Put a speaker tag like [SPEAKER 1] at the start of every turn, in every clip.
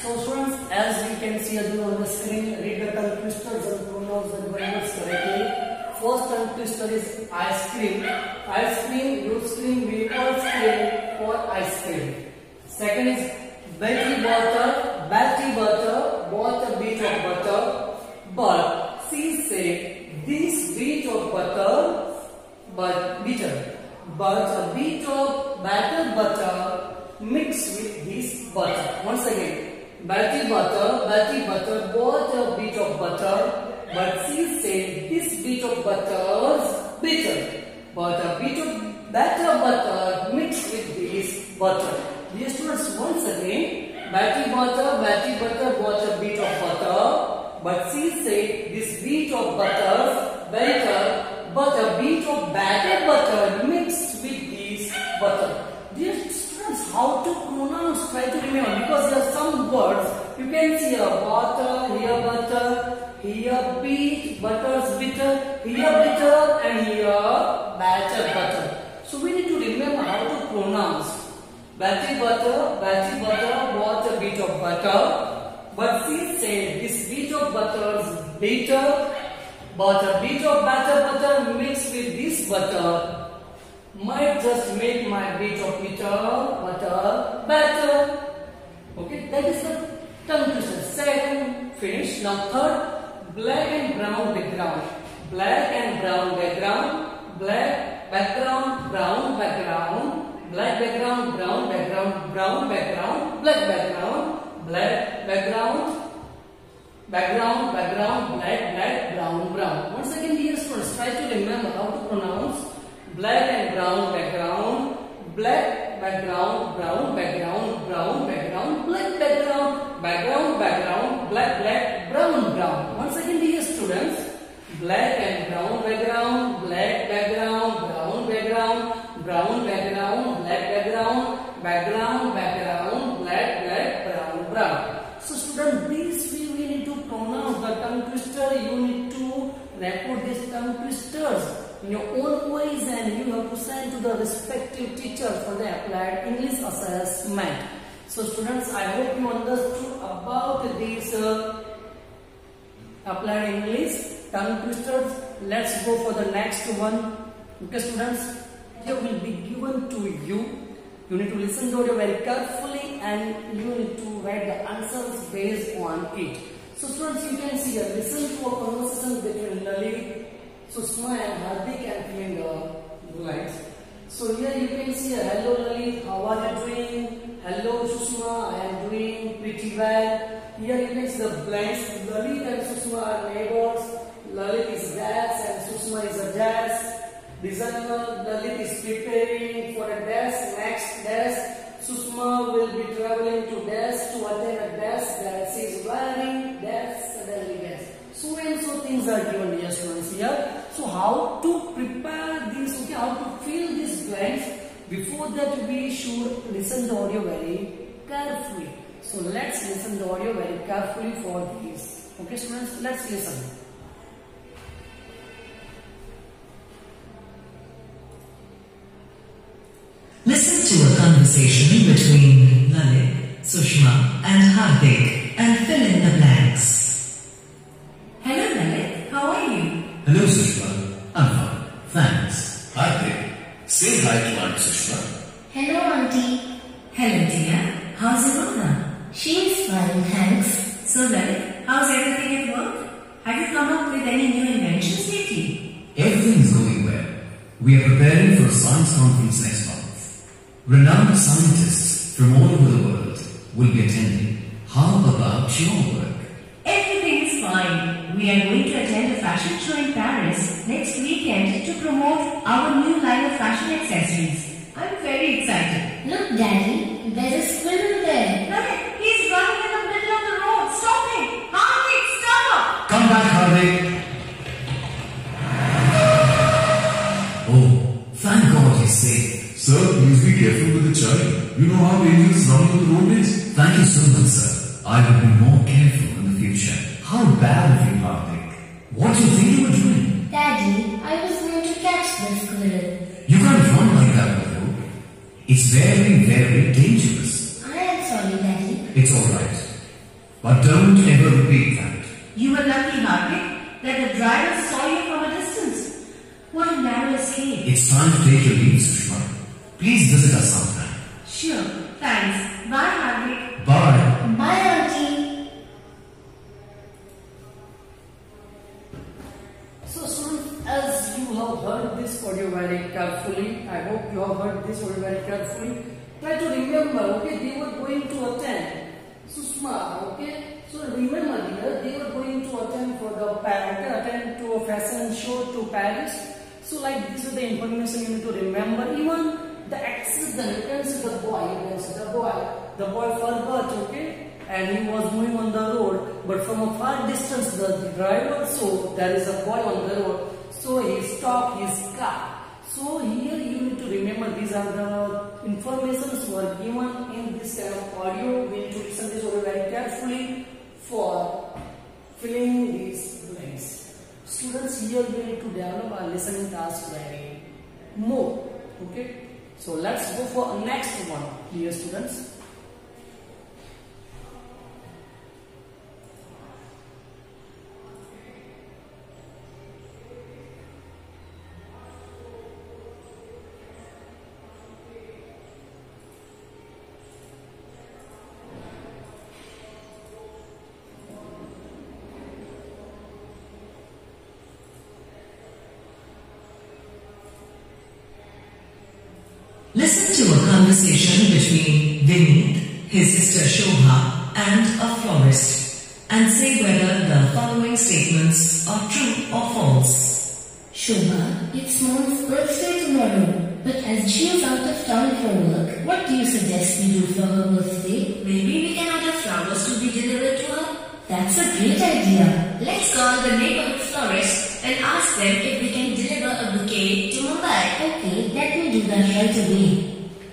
[SPEAKER 1] So students, as you can see on the screen, read the tongue twisters and pronounce the words correctly. First tongue twister is ice cream. Ice cream, you scream, we all scream for ice cream. Second is batty butter. Batty butter, bought a bit of butter. But she said, this bit of butter, but bitter. But a bit of battered butter mixed with this butter. Once again, batty butter, bought a bit of butter, but she said this bit of butter is bitter. But a bit of battered butter mixed with this butter. Dear students, once again, batty butter, bought a bit of butter, but she said this bit of butter is better, but a bit of battered butter mixed with this butter. Dear students, how to pronounce? Try to remember, because there are some words you can see here butter, here beet, butter's bitter, here bitter, and here battered butter. So we need to remember how to pronounce. Batty butter, bought a bit of butter, but she said this bit of butter is bitter, but a bit of battered butter mixed with this butter might just make my bit of butter better. Okay, that is the tongue twister. Second, finish. Now third, black and brown background. Black and brown background. Black background, brown background. Black background, brown background, brown background, black background, black background, black, brown. Once again, dear students, try to remember how to pronounce black and brown background, black background, brown background, black background, black, brown. Once again, dear students, black and brown background, black background, brown background, background, black, brown. So students, this way we need to pronounce the tongue twister. You need to record these tongue twisters in your own voice, and you have to send to the respective teacher for the applied English assessment. So students, I hope you understood about these applied English tongue twisters. Let's go for the next one. Okay students, here will be given to you. You need to listen to it very carefully, and you need to write the answers based on it. So students, you can see here, listen to a conversation between Lalit, Sushma and Hardik, and fill in the blanks. So here you can see, hello Lalit, how are you doing? Hello Sushma, I am doing pretty well. Here you can see the blanks. Lalit and Sushma are neighbors. Lalit is gas and Sushma is a jazz. Designer, Lalit is preparing for a desk, next desk. Sushma will be traveling to desk to attend a desk that she is wearing, desk, suddenly desk. So and so things are given, dear students, here. So how to prepare this, okay, how to fill these blanks? Before that, we should listen the audio very carefully. So let's listen the audio very carefully for this. Okay students, let's listen.
[SPEAKER 2] Listen to a conversation between Lalit, Sushma and Hardik and fill in the blanks. Hello Lalit, how are you?
[SPEAKER 3] Hello Sushma, I'm fine, thanks. Hardik, say hi to Aunt Sushma.
[SPEAKER 4] Hello Auntie.
[SPEAKER 2] Hello dear, how's Ivana?
[SPEAKER 4] She's fine, thanks.
[SPEAKER 2] So Lalit, how's everything at work? Have you come up with any new inventions lately?
[SPEAKER 3] Everything's going well. We are preparing for a science conference next month. Renowned scientists from all over the world will be attending. How about your work?
[SPEAKER 2] Everything is fine. We are going to attend a fashion show in Paris next weekend to promote our new line of fashion accessories. I'm very excited.
[SPEAKER 4] Look Daddy, there's a squirrel there.
[SPEAKER 2] Look, he's running in the middle of the road. Stop him! Hardik, stop!
[SPEAKER 3] Come back, Hardik. Oh, thank God he's safe.
[SPEAKER 5] Sir, please be careful with the child. You know how dangerous running on the road is?
[SPEAKER 3] Thank you so much, sir. I will be more careful in the future. How bad of you, Hardik. What do you think you were doing?
[SPEAKER 4] Daddy, I was going to catch the squirrel.
[SPEAKER 3] You can't run like that on the road. It's very, very dangerous.
[SPEAKER 4] I am sorry, Daddy.
[SPEAKER 3] It's alright. But don't ever repeat that.
[SPEAKER 2] You were lucky, Hardik, that the driver saw you from a distance. What a narrow escape.
[SPEAKER 3] It's time to take your leave, Sushma. Please visit us sometime.
[SPEAKER 2] Sure, thanks. Bye, Hardik.
[SPEAKER 3] Bye.
[SPEAKER 4] Bye, Auntie.
[SPEAKER 1] So students, as you have heard this audio very carefully, I hope you have heard this audio very carefully. Try to remember, okay, they were going to attend Sushma, okay. So remember here, they were going to attend attend to a fashion show to Paris. So like this is the information you need to remember. Even the accident, you can see the boy forgot, okay, and he was moving on the road, but from a far distance the driver saw there is a boy on the road, so he stopped his car. So here you need to remember these are the informations were given in this kind of audio. We need to listen this audio very carefully for filling these blanks. Students, here we need to develop our listening task very more. Okay. So let's go for next one, dear students.
[SPEAKER 2] Listen to a conversation between Vineet, his sister Shobha, and a florist, and say whether the following statements are true or false.
[SPEAKER 4] Shobha, it's Mom's birthday tomorrow, but as she is out of town for work, what do you suggest we do for her birthday?
[SPEAKER 2] Maybe we can order flowers to be delivered to her.
[SPEAKER 4] That's a great idea.
[SPEAKER 2] Let's call the neighborhood florist and ask them if we can deliver a bouquet to Mumbai.
[SPEAKER 4] Okay, let me do that right away.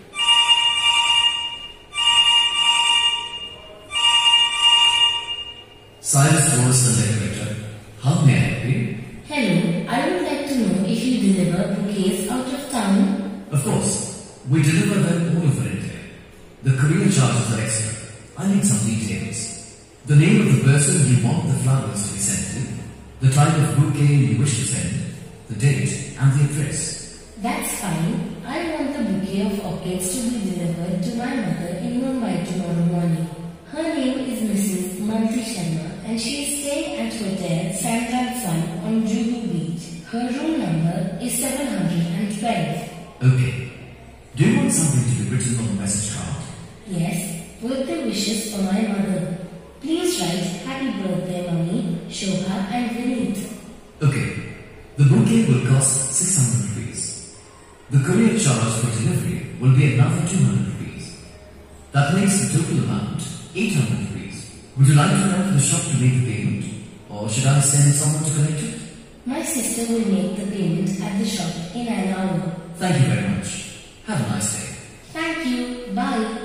[SPEAKER 3] Cyrus Florist and Decorator, how may I help you?
[SPEAKER 4] Hello, I would like to know if you deliver bouquets out of town.
[SPEAKER 3] Of course, we deliver them all over India. The courier charges are extra. I need some details. The name of the person you want the flowers to be sent to, the type of bouquet you wish to send, the date and the address.
[SPEAKER 4] That's fine. I want the bouquet of orchids to be delivered to my mother in Mumbai tomorrow morning. Her name is Mrs. Manti Sharma and she is staying at Hotel Santa Sun on Juhu Beach. Her room number is 712.
[SPEAKER 3] Okay. Do you want something to be written on the message card?
[SPEAKER 4] Yes, birthday wishes for my mother. Please write Happy Birthday Mummy, Shobha and Vineet.
[SPEAKER 3] Okay. The bouquet will cost 600 rupees. The courier charge for delivery will be another 200 rupees. That makes the total amount 800 rupees. Would you like to come to the shop to make the payment? Or should I send someone to collect it?
[SPEAKER 4] My sister will make the payment at the shop in an hour.
[SPEAKER 3] Thank you very much. Have a nice day.
[SPEAKER 4] Thank you. Bye.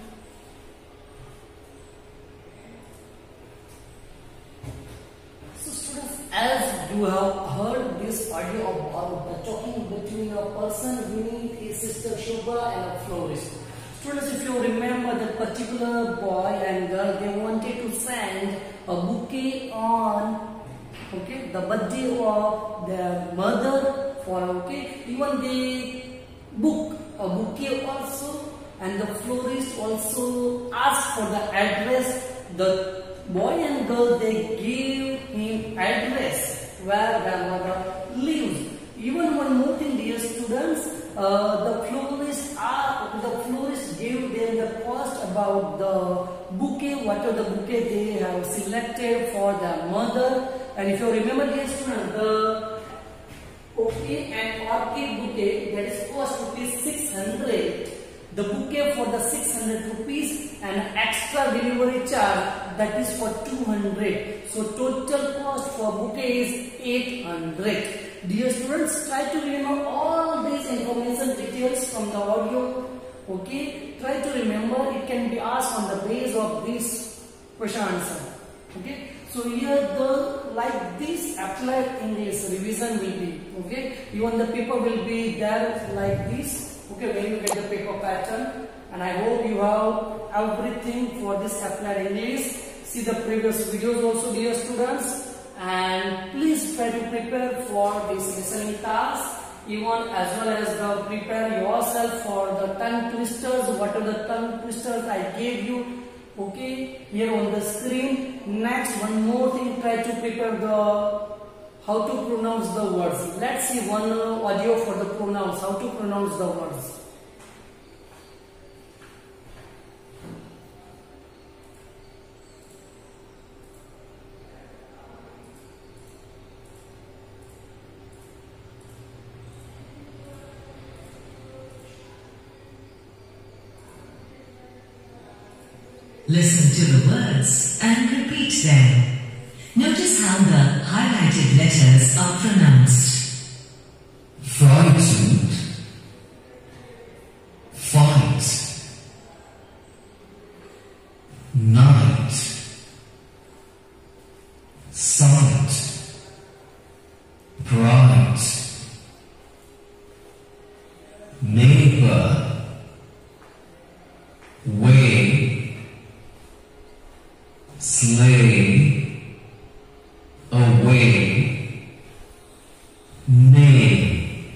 [SPEAKER 1] So students, as you have heard this audio about the talking between a person, Vineet, his sister Shobha and a florist. Students, if you remember that particular boy and girl, they wanted to send a bouquet on the birthday of their mother even they book a bouquet also, and the florist also asked for the address. The boy and girl, they gave him address where their mother lives. Even one more thing, dear students, the florist gave them the cost about the bouquet, whatever the bouquet they have selected for their mother. And if you remember, dear students, the and orchid bouquet, that is cost rupees 600. The bouquet for the 600 rupees and extra delivery charge, that is for 200. So total cost for bouquet is 800. Dear students, try to remember all these information details from the audio. Okay, try to remember. It can be asked on the base of this question answer. Okay, so here the like this applied English revision will be. Okay, even the paper will be there like this. Okay, when you get the paper pattern, and I hope you have everything for this applied English. see the previous videos also, dear students, and please try to prepare for this listening task, even as well as prepare yourself for the tongue twisters. What are the tongue twisters I gave you? Okay, here on the screen. Next, one more thing, try to prepare the how to pronounce the words. Let's see one audio for the pronouns, how to pronounce the words.
[SPEAKER 2] Listen to the words and repeat them. Notice how the highlighted letters are pronounced.
[SPEAKER 3] Frightened, fight, night, sight, bright, neighbor, way, sleigh, away, name,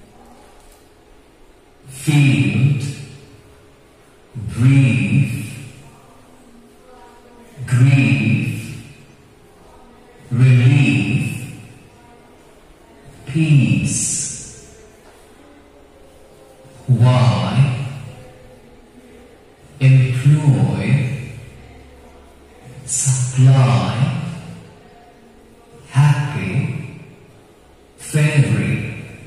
[SPEAKER 3] field, breathe, grieve, relieve, peace, why, employ, supply, happy, fairy.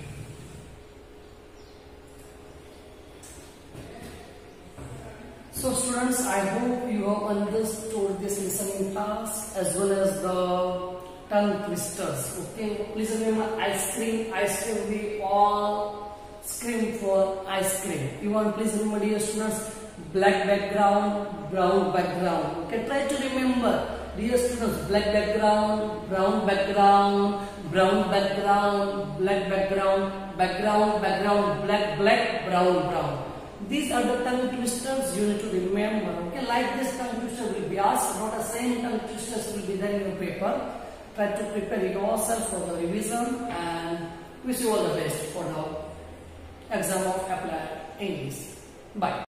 [SPEAKER 1] So students, I hope you have understood this listening task as well as the tongue twisters. Okay, please remember ice cream. Ice cream, we all scream for ice cream. You want, please remember, dear students, black background, brown background. Okay, try to remember, dear students, black background, brown background, brown background, black background, background, background, black, black, brown, brown. These are the tongue twisters you need to remember. Okay, like this tongue twister will be asked, not the same tongue twisters will be there in your paper. Try to prepare yourself for the revision and wish you all the best for the exam of applied English. Bye.